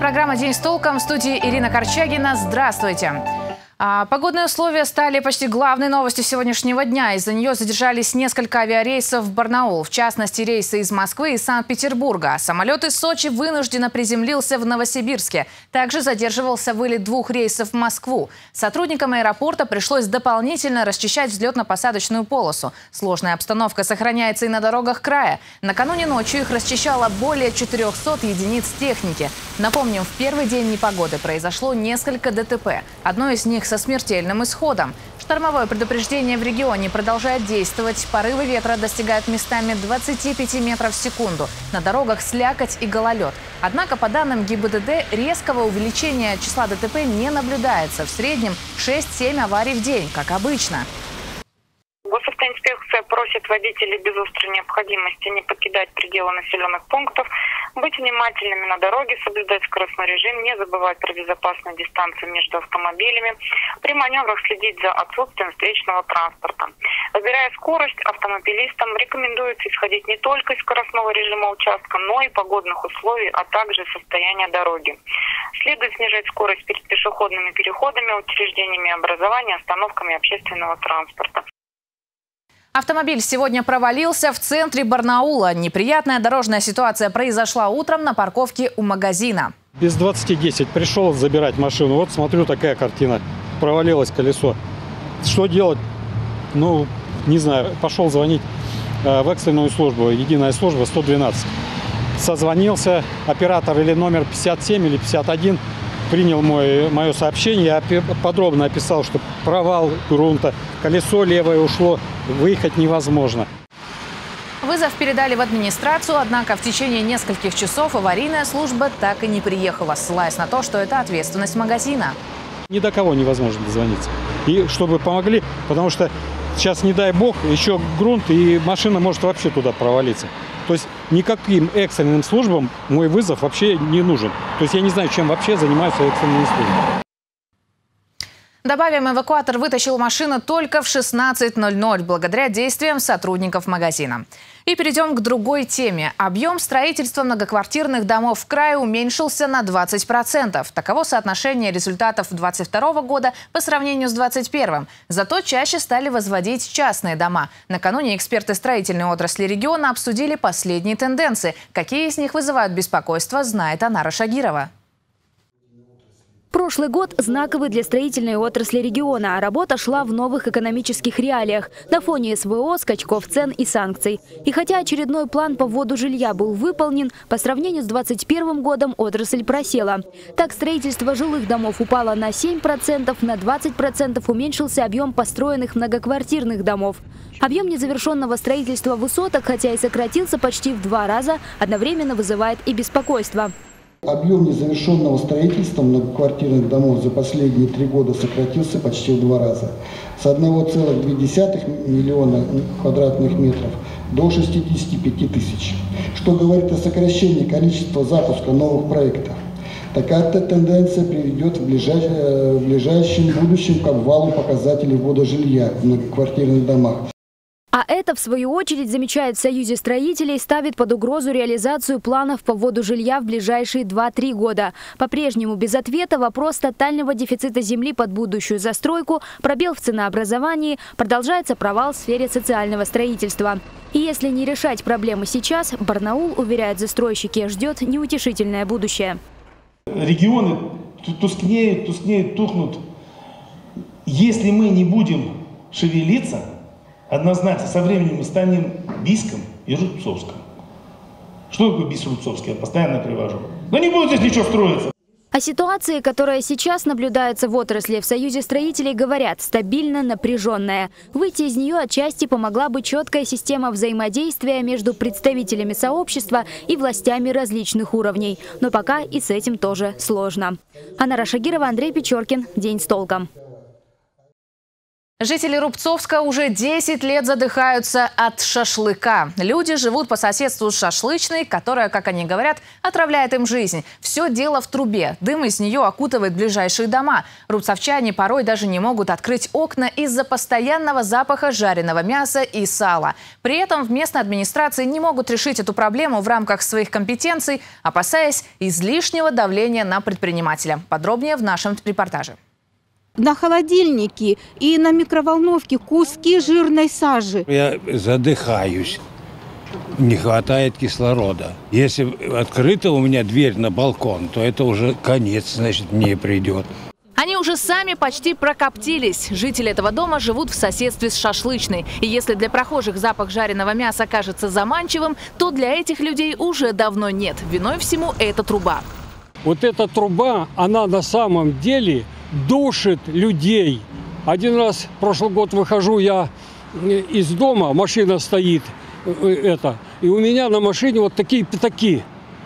Программа «День с толком», в студии Ирина Корчагина. Здравствуйте. Погодные условия стали почти главной новостью сегодняшнего дня. Из-за нее задержались несколько авиарейсов в Барнаул. В частности, рейсы из Москвы и Санкт-Петербурга. Самолет из Сочи вынужденно приземлился в Новосибирске. Также задерживался вылет 2 рейсов в Москву. Сотрудникам аэропорта пришлось дополнительно расчищать взлетно-посадочную полосу. Сложная обстановка сохраняется и на дорогах края. Накануне ночью их расчищало более 400 единиц техники. Напомним, в первый день непогоды произошло несколько ДТП. Одно из них со смертельным исходом. Штормовое предупреждение в регионе продолжает действовать. Порывы ветра достигают местами 25 метров в секунду. На дорогах слякоть и гололед. Однако, по данным ГИБДД, резкого увеличения числа ДТП не наблюдается. В среднем 6-7 аварий в день, как обычно. Госавтоинспекция просит водителей без острой необходимости не покидать пределы населенных пунктов, быть внимательными на дороге, соблюдать скоростной режим, не забывать про безопасную дистанцию между автомобилями, при маневрах следить за отсутствием встречного транспорта. Выбирая скорость, автомобилистам рекомендуется исходить не только из скоростного режима участка, но и погодных условий, а также состояния дороги. Следует снижать скорость перед пешеходными переходами, учреждениями образования, остановками общественного транспорта. Автомобиль сегодня провалился в центре Барнаула. Неприятная дорожная ситуация произошла утром на парковке у магазина. Без 20:10 пришел забирать машину. Вот смотрю, такая картина. Провалилось колесо. Что делать? Ну, не знаю. Пошел звонить в экстренную службу. Единая служба 112. Созвонился. Оператор или номер 57 или 51 принял мое сообщение. Я подробно описал, что провал грунта, колесо левое ушло, выехать невозможно. Вызов передали в администрацию, однако в течение нескольких часов аварийная служба так и не приехала, ссылаясь на то, что это ответственность магазина. Ни до кого невозможно дозвониться. И чтобы помогли, потому что сейчас, не дай бог, еще грунт, и машина может вообще туда провалиться. То есть никаким экстренным службам мой вызов вообще не нужен. То есть я не знаю, чем вообще занимаются экстренные службы. Добавим, эвакуатор вытащил машину только в 16:00 благодаря действиям сотрудников магазина. И перейдем к другой теме. Объем строительства многоквартирных домов в крае уменьшился на 20%. Таково соотношение результатов 2022 года по сравнению с 2021. Зато чаще стали возводить частные дома. Накануне эксперты строительной отрасли региона обсудили последние тенденции. Какие из них вызывают беспокойство, знает Анара Шагирова. Прошлый год знаковый для строительной отрасли региона. Работа шла в новых экономических реалиях на фоне СВО, скачков цен и санкций. И хотя очередной план по вводу жилья был выполнен, по сравнению с 2021 годом отрасль просела. Так, строительство жилых домов упало на 7%, на 20% уменьшился объем построенных многоквартирных домов. Объем незавершенного строительства высоток, хотя и сократился почти в 2 раза, одновременно вызывает и беспокойство. Объем незавершенного строительства многоквартирных домов за последние 3 года сократился почти в 2 раза. С 1,2 миллиона квадратных метров до 65 тысяч, что говорит о сокращении количества запуска новых проектов. Такая тенденция приведет в ближайшем будущем к обвалу показателей ввода жилья в многоквартирных домах. А это, в свою очередь, замечает в Союзе строителей, ставит под угрозу реализацию планов по вводу жилья в ближайшие 2-3 года. По-прежнему без ответа вопрос тотального дефицита земли под будущую застройку, пробел в ценообразовании, продолжается провал в сфере социального строительства. И если не решать проблемы сейчас, Барнаул, уверяют застройщики, ждет неутешительное будущее. Регионы тускнеют, тухнут. Если мы не будем шевелиться, однозначно, со временем мы станем Бийском и Рубцовском. Что такое Бийск, Рубцовский? Я постоянно привожу. Но не будет здесь ничего строиться. О ситуации, которая сейчас наблюдается в отрасли, в Союзе строителей говорят, стабильно напряженная. Выйти из нее отчасти помогла бы четкая система взаимодействия между представителями сообщества и властями различных уровней. Но пока и с этим тоже сложно. Анара Шагирова, Андрей Печоркин. День с толком. Жители Рубцовска уже 10 лет задыхаются от шашлыка. Люди живут по соседству с шашлычной, которая, как они говорят, отравляет им жизнь. Все дело в трубе. Дым из нее окутывает ближайшие дома. Рубцовчане порой даже не могут открыть окна из-за постоянного запаха жареного мяса и сала. При этом в местной администрации не могут решить эту проблему в рамках своих компетенций, опасаясь излишнего давления на предпринимателя. Подробнее в нашем репортаже. На холодильнике и на микроволновке куски жирной сажи. Я задыхаюсь. Не хватает кислорода. Если открыта у меня дверь на балкон, то это уже конец, значит, мне придет. Они уже сами почти прокоптились. Жители этого дома живут в соседстве с шашлычной. И если для прохожих запах жареного мяса кажется заманчивым, то для этих людей уже давно нет. Виной всему эта труба. Вот эта труба, она на самом деле душит людей. Один раз, прошлый год, выхожу я из дома, машина стоит, и у меня на машине вот такие пятаки.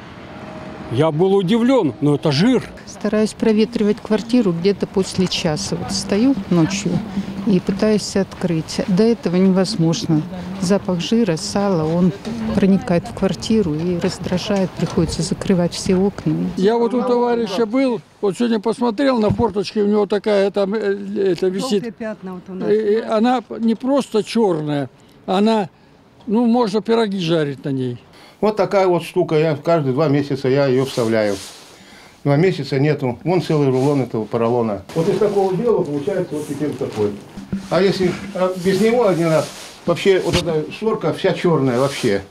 Я был удивлен, но это жир. Стараюсь проветривать квартиру где-то после часа. Вот стою ночью и пытаюсь открыть. До этого невозможно. Запах жира, сала, он проникает в квартиру и раздражает. Приходится закрывать все окна. Я вот у товарища был, вот сегодня посмотрел на форточке, у него такая там это висит. Пятна вот у нас. И она не просто черная, она, ну, можно пироги жарить на ней. Вот такая вот штука, я каждые 2 месяца я ее вставляю. 2 месяца нету. Вон целый рулон этого поролона. Вот из такого дела получается вот теперь такой. А если без него один раз, вообще вот эта шторка вся черная вообще.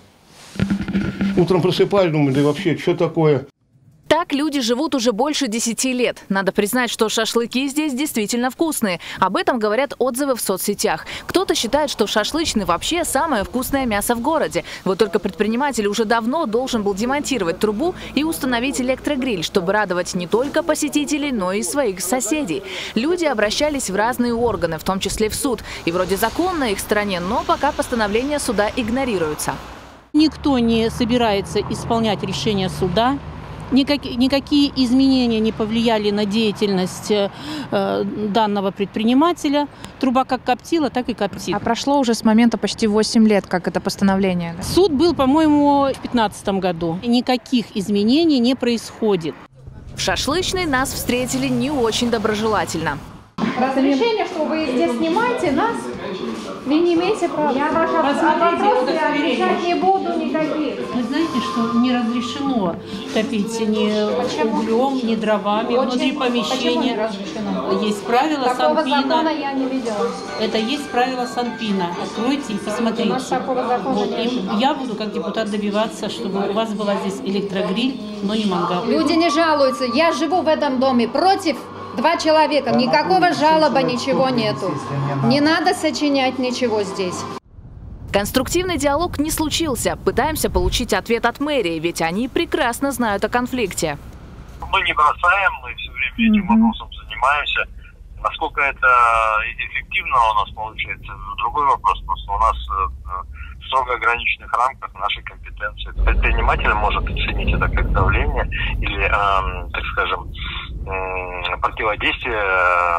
Утром просыпаюсь, думаю, да вообще, что такое? Так люди живут уже больше 10 лет. Надо признать, что шашлыки здесь действительно вкусные. Об этом говорят отзывы в соцсетях. Кто-то считает, что шашлычный вообще самое вкусное мясо в городе. Вот только предприниматель уже давно должен был демонтировать трубу и установить электрогриль, чтобы радовать не только посетителей, но и своих соседей. Люди обращались в разные органы, в том числе в суд. И вроде закон на их стороне, но пока постановления суда игнорируются. Никто не собирается исполнять решение суда. Никакие изменения не повлияли на деятельность данного предпринимателя. Труба как коптила, так и коптит. А прошло уже с момента почти 8 лет, как это постановление. Суд был, по-моему, в 2015 году. Никаких изменений не происходит. В шашлычной нас встретили не очень доброжелательно. Разрешение, что вы здесь снимаете нас, вы не имеете права. Я ваши вопросы отвечать не буду никаких. Вы знаете, что не разрешено топить ни углем, ни дровами внутри помещения. Есть правила Такого Санпина. Закона я не видела. Это есть правила Санпина. Откройте и посмотрите. Вот. И я буду как депутат добиваться, чтобы у вас была здесь электрогриль, но не мангал. Люди не жалуются. Я живу в этом доме против 2 человека. Никакого жалоба, ничего нету. Не надо сочинять ничего здесь. Конструктивный диалог не случился. Пытаемся получить ответ от мэрии, ведь они прекрасно знают о конфликте. Мы не бросаем, мы все время этим вопросом занимаемся. Насколько это эффективно у нас получается, другой вопрос. Просто у нас в строго ограниченных рамках нашей компетенции. Предприниматель может оценить это как давление или, так скажем, противодействие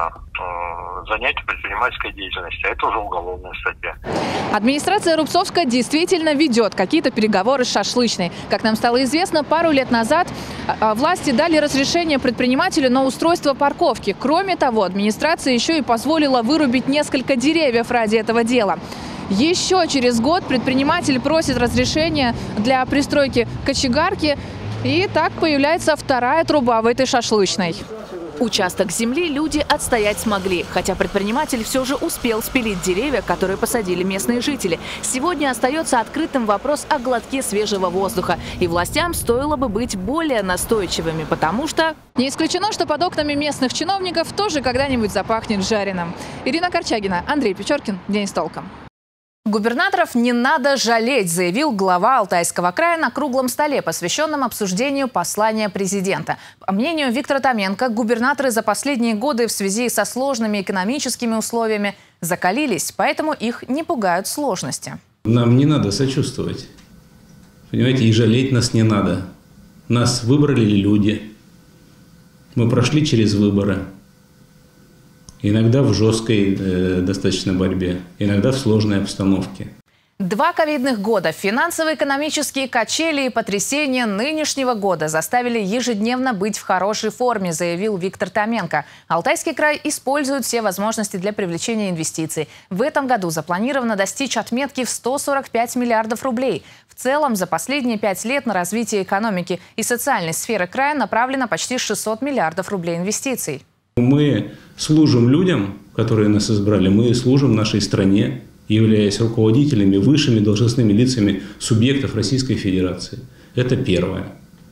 занятию предпринимательской деятельности. Это уже уголовная статья. Администрация Рубцовска действительно ведет какие-то переговоры с шашлычной. Как нам стало известно, пару лет назад власти дали разрешение предпринимателю на устройство парковки. Кроме того, администрация еще и позволила вырубить несколько деревьев ради этого дела. Еще через год предприниматель просит разрешения для пристройки кочегарки. И так появляется 2-я труба в этой шашлычной. Участок земли люди отстоять смогли, хотя предприниматель все же успел спилить деревья, которые посадили местные жители. Сегодня остается открытым вопрос о глотке свежего воздуха. И властям стоило бы быть более настойчивыми, потому что не исключено, что под окнами местных чиновников тоже когда-нибудь запахнет жареным. Ирина Корчагина, Андрей Печоркин. День с толком. Губернаторов не надо жалеть, заявил глава Алтайского края на круглом столе, посвященном обсуждению послания президента. По мнению Виктора Томенко, губернаторы за последние годы в связи со сложными экономическими условиями закалились, поэтому их не пугают сложности. Нам не надо сочувствовать, понимаете, и жалеть нас не надо. Нас выбрали люди, мы прошли через выборы. иногда в жесткой достаточно борьбе, иногда в сложной обстановке. 2 ковидных года, финансово-экономические качели и потрясения нынешнего года заставили ежедневно быть в хорошей форме, заявил Виктор Томенко. Алтайский край использует все возможности для привлечения инвестиций. В этом году запланировано достичь отметки в 145 миллиардов рублей. В целом, за последние 5 лет на развитие экономики и социальной сферы края направлено почти 600 миллиардов рублей инвестиций. Мы служим людям, которые нас избрали, мы служим нашей стране, являясь руководителями, высшими должностными лицами субъектов Российской Федерации. Это первое.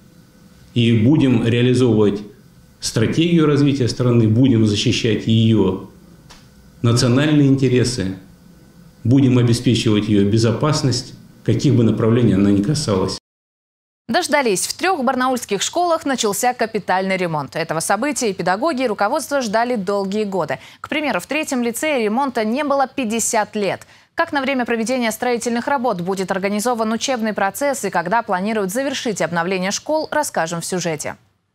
И будем реализовывать стратегию развития страны, будем защищать ее национальные интересы, будем обеспечивать ее безопасность, каких бы направлений она ни касалась. Дождались. В 3 барнаульских школах начался капитальный ремонт. Этого события и педагоги, и руководство ждали долгие годы. К примеру, в 3-м лицее ремонта не было 50 лет. Как на время проведения строительных работ будет организован учебный процесс и когда планируют завершить обновление школ, расскажем в сюжете.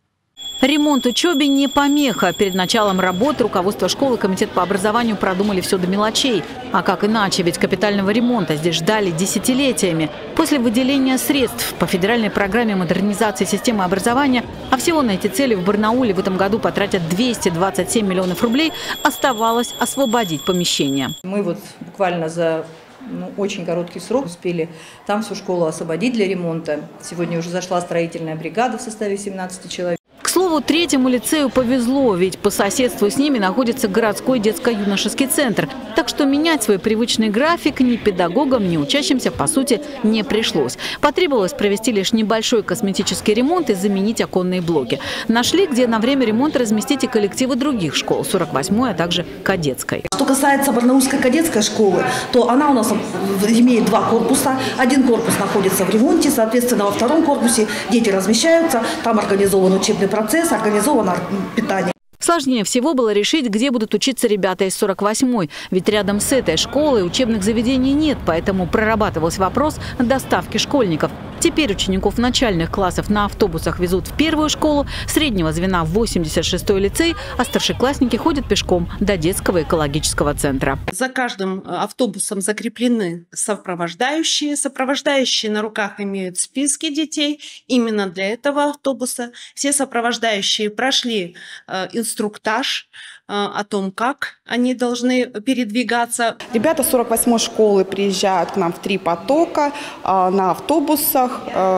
Ремонт учебе не помеха. Перед началом работы руководство школы и комитет по образованию продумали все до мелочей. А как иначе? Ведь капитального ремонта здесь ждали десятилетиями. После выделения средств по федеральной программе модернизации системы образования, а всего на эти цели в Барнауле в этом году потратят 227 миллионов рублей, оставалось освободить помещение. Мы вот буквально за очень короткий срок успели там всю школу освободить для ремонта. Сегодня уже зашла строительная бригада в составе 17 человек. К слову, 3-му лицею повезло, ведь по соседству с ними находится городской детско-юношеский центр. Так что менять свой привычный график ни педагогам, ни учащимся, по сути, не пришлось. Потребовалось провести лишь небольшой косметический ремонт и заменить оконные блоки. Нашли, где на время ремонта разместить и коллективы других школ, 48-й, а также кадетской. Что касается Барнаульской кадетской школы, то она у нас имеет 2 корпуса. Один корпус находится в ремонте, соответственно, во 2-м корпусе дети размещаются, там организован учебный процесс, организовано питание. Сложнее всего было решить, где будут учиться ребята из 48-й. Ведь рядом с этой школой учебных заведений нет, поэтому прорабатывался вопрос доставки школьников. Теперь учеников начальных классов на автобусах везут в 1-ю школу, среднего звена в 86-й лицей, а старшеклассники ходят пешком до детского экологического центра. За каждым автобусом закреплены сопровождающие. Сопровождающие на руках имеют списки детей именно для этого автобуса. Все сопровождающие прошли инструктаж о том, как они должны передвигаться. Ребята с 48-й школы приезжают к нам в 3 потока на автобусах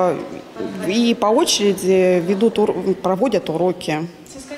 и по очереди проводят уроки.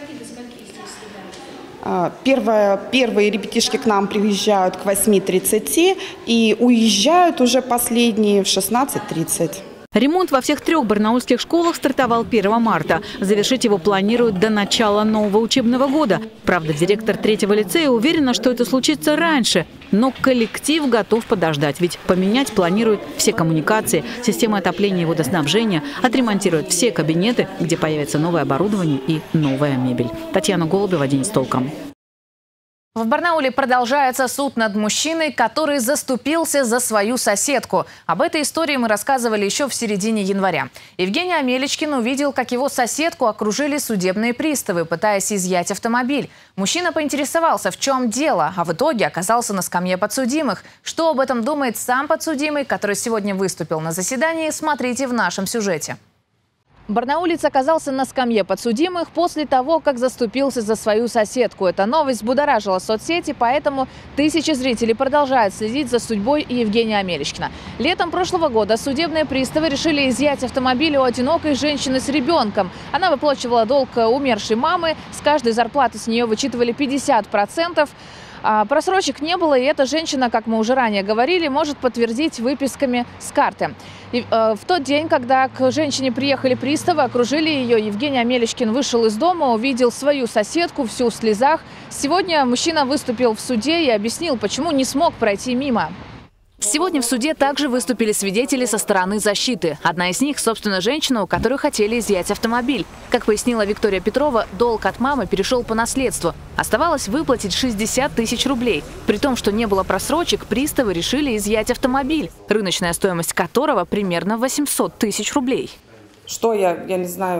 Первые ребятишки к нам приезжают к 8:30 и уезжают уже последние в 16:30. Ремонт во всех 3 барнаульских школах стартовал 1 марта. Завершить его планируют до начала нового учебного года. Правда, директор 3-го лицея уверена, что это случится раньше. Но коллектив готов подождать, ведь поменять планируют все коммуникации, системы отопления и водоснабжения, отремонтируют все кабинеты, где появится новое оборудование и новая мебель. Татьяна Голубева, Денис Толком. В Барнауле продолжается суд над мужчиной, который заступился за свою соседку. Об этой истории мы рассказывали еще в середине января. Евгений Амелечкин увидел, как его соседку окружили судебные приставы, пытаясь изъять автомобиль. Мужчина поинтересовался, в чем дело, а в итоге оказался на скамье подсудимых. Что об этом думает сам подсудимый, который сегодня выступил на заседании, смотрите в нашем сюжете. Барнаулец оказался на скамье подсудимых после того, как заступился за свою соседку. Эта новость будоражила соцсети, поэтому тысячи зрителей продолжают следить за судьбой Евгения Амелечкина. Летом прошлого года судебные приставы решили изъять автомобиль у одинокой женщины с ребенком. Она выплачивала долг умершей мамы, с каждой зарплаты с нее вычитывали 50%. Просрочек не было, и эта женщина, как мы уже ранее говорили, может подтвердить выписками с карты. И, в тот день, когда к женщине приехали приставы, окружили ее, Евгений Амелечкин вышел из дома, увидел свою соседку, всю в слезах. Сегодня мужчина выступил в суде и объяснил, почему не смог пройти мимо. Сегодня в суде также выступили свидетели со стороны защиты. Одна из них, собственно, женщина, у которой хотели изъять автомобиль. Как пояснила Виктория Петрова, долг от мамы перешел по наследству. Оставалось выплатить 60 тысяч рублей. При том, что не было просрочек, приставы решили изъять автомобиль, рыночная стоимость которого примерно 800 тысяч рублей. Что я не знаю,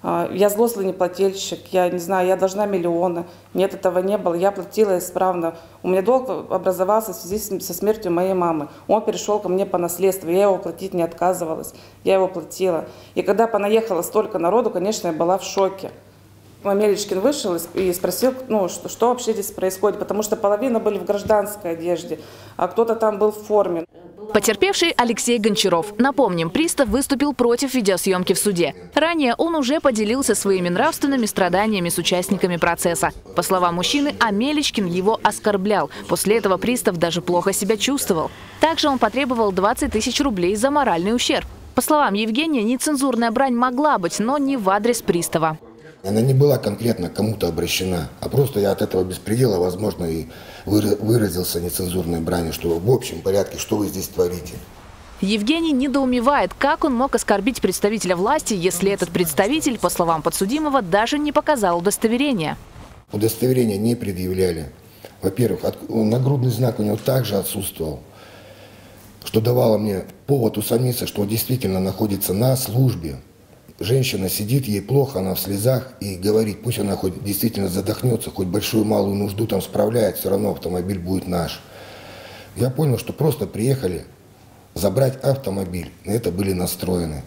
Я злостный неплательщик, я не знаю, я должна миллионы. Нет, этого не было, я платила исправно. У меня долг образовался в связи со смертью моей мамы. Он перешел ко мне по наследству, я его платить не отказывалась, я его платила. И когда понаехало столько народу, конечно, я была в шоке. Мелечкин вышел и спросил, что вообще здесь происходит, потому что половина были в гражданской одежде, а кто-то там был в форме. Потерпевший Алексей Гончаров. Напомним, пристав выступил против видеосъемки в суде. Ранее он уже поделился своими нравственными страданиями с участниками процесса. По словам мужчины, Амелечкин его оскорблял. После этого пристав даже плохо себя чувствовал. Также он потребовал 20 тысяч рублей за моральный ущерб. По словам Евгения, нецензурная брань могла быть, но не в адрес пристава. Она не была конкретно кому-то обращена, а просто я от этого беспредела, возможно, и выразился нецензурной бранью, что в общем порядке, что вы здесь творите. Евгений недоумевает, как он мог оскорбить представителя власти, если этот представитель, по словам подсудимого, даже не показал удостоверение. Удостоверения не предъявляли. Во-первых, нагрудный знак у него также отсутствовал, что давало мне повод усомниться, что он действительно находится на службе. Женщина сидит, ей плохо, она в слезах, и говорит, пусть она хоть действительно задохнется, хоть большую-малую нужду там справляет, все равно автомобиль будет наш. Я понял, что просто приехали забрать автомобиль, на это были настроены.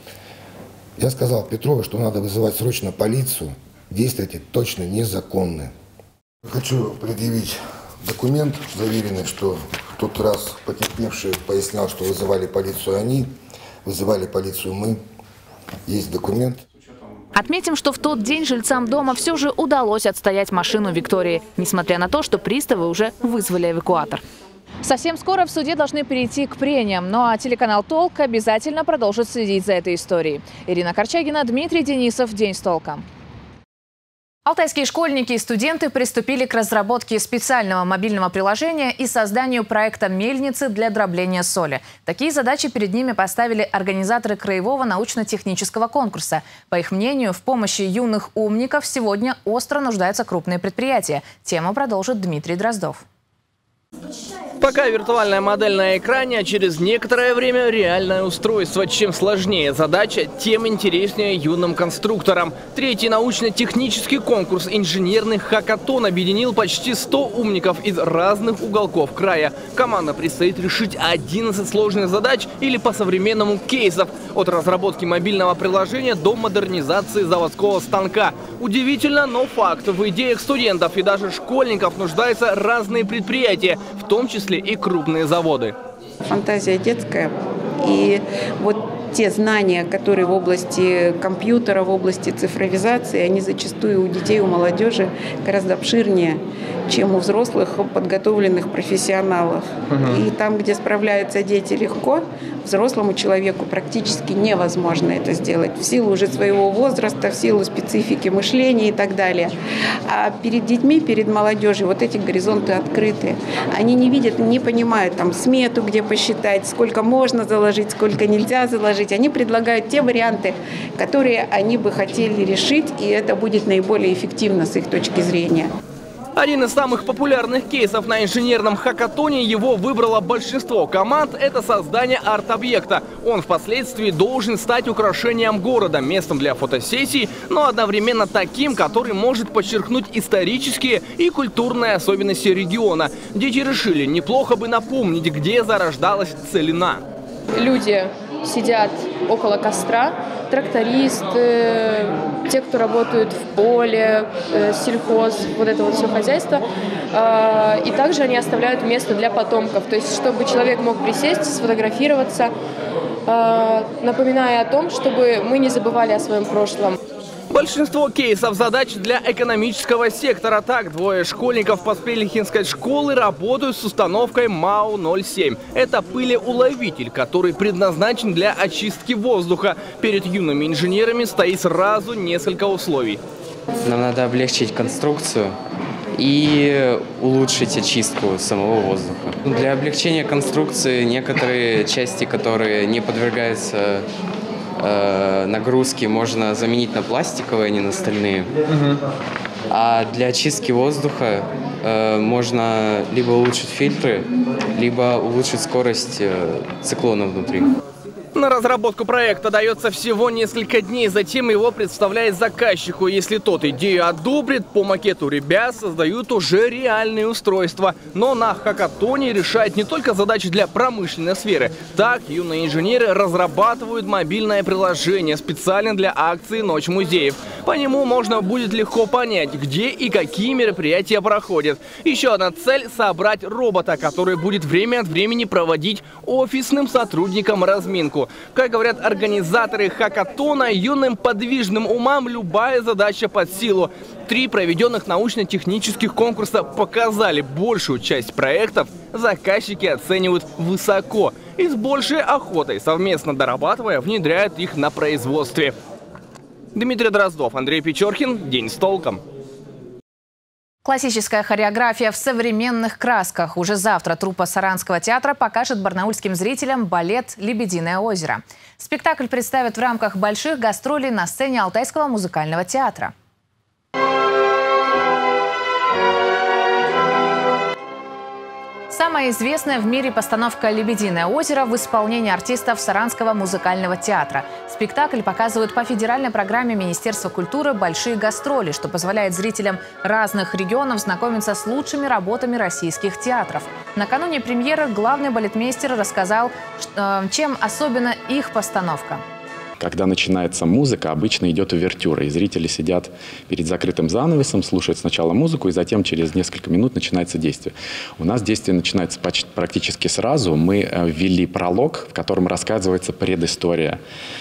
Я сказал Петрову, что надо вызывать срочно полицию, действия эти точно незаконны. Хочу предъявить документ, заверенный, что в тот раз потерпевший пояснял, что вызывали полицию они, вызывали полицию мы. Есть документ. Отметим, что в тот день жильцам дома все же удалось отстоять машину Виктории, несмотря на то, что приставы уже вызвали эвакуатор. Совсем скоро в суде должны перейти к прениям, ну а телеканал «Толк» обязательно продолжит следить за этой историей. Ирина Корчагина, Дмитрий Денисов. День с толком. Алтайские школьники и студенты приступили к разработке специального мобильного приложения и созданию проекта «Мельницы» для дробления соли. Такие задачи перед ними поставили организаторы краевого научно-технического конкурса. По их мнению, в помощи юных умников сегодня остро нуждаются крупные предприятия. Тему продолжит Дмитрий Дроздов. Пока виртуальная модель на экране, а через некоторое время реальное устройство. Чем сложнее задача, тем интереснее юным конструкторам. Третий научно-технический конкурс «Инженерный хакатон» объединил почти 100 умников из разных уголков края. Команда предстоит решить 11 сложных задач или по-современному кейсов. От разработки мобильного приложения до модернизации заводского станка. Удивительно, но факт. В идеях студентов и даже школьников нуждаются разные предприятия, в том числе и крупные заводы. Фантазия детская. И вот те знания, которые в области компьютера, в области цифровизации, они зачастую у детей, у молодежи гораздо обширнее, чем у взрослых подготовленных профессионалов. И там, где справляются дети легко, взрослому человеку практически невозможно это сделать в силу уже своего возраста, в силу специфики мышления и так далее. А перед детьми, перед молодежью вот эти горизонты открыты. Они не видят, не понимают там смету, где посчитать, сколько можно заложить, сколько нельзя заложить. Они предлагают те варианты, которые они бы хотели решить, и это будет наиболее эффективно с их точки зрения. Один из самых популярных кейсов на инженерном хакатоне, его выбрало большинство команд, это создание арт-объекта. Он впоследствии должен стать украшением города, местом для фотосессий, но одновременно таким, который может подчеркнуть исторические и культурные особенности региона. Дети решили, неплохо бы напомнить, где зарождалась целина. Люди сидят около костра, трактористы, те, кто работают в поле, сельхоз, вот это вот все хозяйство. И также они оставляют место для потомков, то есть чтобы человек мог присесть, сфотографироваться, напоминая о том, чтобы мы не забывали о своем прошлом. Большинство кейсов задач для экономического сектора. Так, двое школьников Поспелихинской школы работают с установкой МАУ-07. Это пылеуловитель, который предназначен для очистки воздуха. Перед юными инженерами стоит сразу несколько условий. Нам надо облегчить конструкцию и улучшить очистку самого воздуха. Для облегчения конструкции некоторые части, которые не подвергаются нагрузки, можно заменить на пластиковые, а не на стальные. А для очистки воздуха можно либо улучшить фильтры, либо улучшить скорость циклона внутри. На разработку проекта дается всего несколько дней, затем его представляет заказчику. Если тот идею одобрит, по макету ребят создают уже реальные устройства. Но на хакатоне решают не только задачи для промышленной сферы. Так, юные инженеры разрабатывают мобильное приложение специально для акции «Ночь музеев». По нему можно будет легко понять, где и какие мероприятия проходят. Еще одна цель – собрать робота, который будет время от времени проводить офисным сотрудникам разминку. Как говорят организаторы хакатона, юным подвижным умам любая задача под силу. 3 проведенных научно-технических конкурса показали, большую часть проектов заказчики оценивают высоко и с большей охотой, совместно дорабатывая, внедряют их на производстве. Дмитрий Дроздов, Андрей Печоркин. День с толком. Классическая хореография в современных красках. Уже завтра труппа Саранского театра покажет барнаульским зрителям балет «Лебединое озеро». Спектакль представят в рамках больших гастролей на сцене Алтайского музыкального театра. Самая известная в мире постановка «Лебединое озеро» в исполнении артистов Саранского музыкального театра. Спектакль показывают по федеральной программе Министерства культуры «Большие гастроли», что позволяет зрителям разных регионов знакомиться с лучшими работами российских театров. Накануне премьеры главный балетмейстер рассказал, чем особенно их постановка. Когда начинается музыка, обычно идет увертюра, и зрители сидят перед закрытым занавесом, слушают сначала музыку, и затем через несколько минут начинается действие. У нас действие начинается практически сразу. Мы ввели пролог, в котором рассказывается предыстория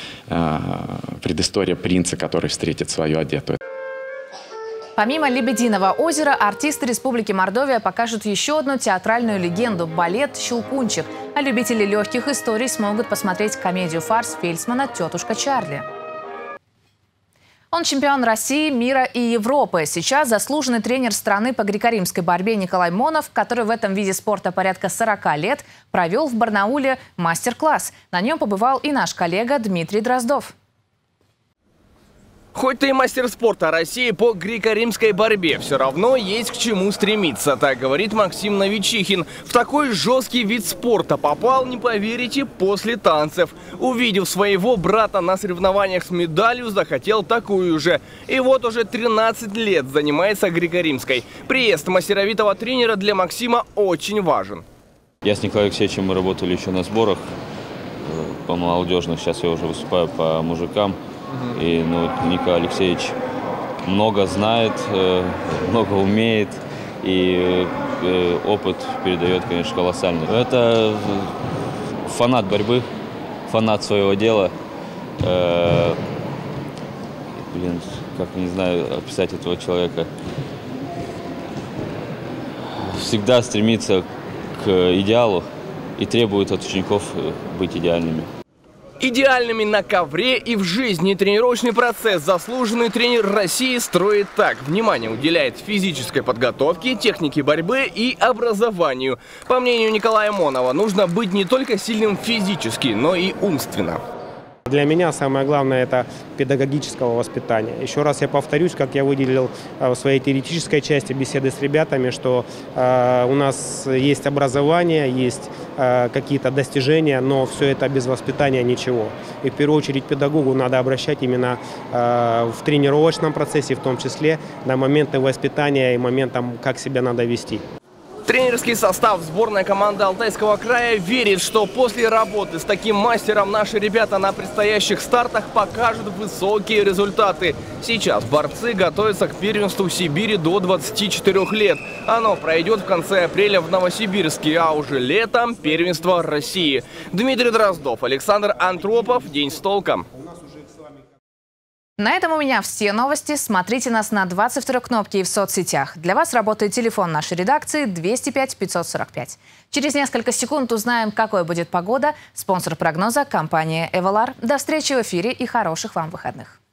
принца, который встретит свою одетую. Помимо «Лебединого озера», артисты Республики Мордовия покажут еще одну театральную легенду – балет «Щелкунчик». А любители легких историй смогут посмотреть комедию-фарс Фельдсмана «Тетушка Чарли». Он чемпион России, мира и Европы. Сейчас заслуженный тренер страны по греко-римской борьбе Николай Монов, который в этом виде спорта порядка 40 лет, провел в Барнауле мастер-класс. На нем побывал и наш коллега Дмитрий Дроздов. Хоть ты и мастер спорта России по греко-римской борьбе, все равно есть к чему стремиться, так говорит Максим Новичихин. В такой жесткий вид спорта попал, не поверите, после танцев. Увидев своего брата на соревнованиях с медалью, захотел такую же. И вот уже 13 лет занимается греко-римской. Приезд мастеровитого тренера для Максима очень важен. Я с Николаем Алексеевичем мы работали еще на сборах по молодежным, сейчас я уже выступаю по мужикам. И Николай Алексеевич много знает, много умеет, и опыт передает, конечно, колоссальный. Это фанат борьбы, фанат своего дела. Как не знаю описать этого человека. Всегда стремится к идеалу и требует от учеников быть идеальными. Идеальными на ковре и в жизни. Тренировочный процесс заслуженный тренер России строит так. Внимание уделяет физической подготовке, технике борьбы и образованию. По мнению Николая Монова, нужно быть не только сильным физически, но и умственно. Для меня самое главное – это педагогического воспитания. Еще раз я повторюсь, как я выделил в своей теоретической части беседы с ребятами, что у нас есть образование, есть какие-то достижения, но все это без воспитания ничего. И в первую очередь педагогу надо обращать именно в тренировочном процессе, в том числе на моменты воспитания и моментам, как себя надо вести. Тренерский состав сборной команды Алтайского края верит, что после работы с таким мастером наши ребята на предстоящих стартах покажут высокие результаты. Сейчас борцы готовятся к первенству Сибири до 24 лет. Оно пройдет в конце апреля в Новосибирске, а уже летом первенство России. Дмитрий Дроздов, Александр Антропов. День с толком. На этом у меня все новости. Смотрите нас на 22 кнопке и в соцсетях. Для вас работает телефон нашей редакции 205 545. Через несколько секунд узнаем, какой будет погода. Спонсор прогноза – компания «Эвалар». До встречи в эфире и хороших вам выходных.